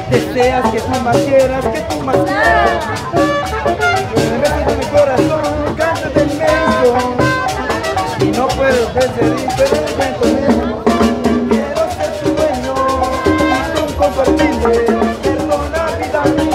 Deseas que tú más quieras, que tú más quieras. Besos de mi corazón, cántate inmenso. Y no puedo decidir, pero el cuento mismo. Quiero ser tu dueño y tú compartirme. Perdona vida mía.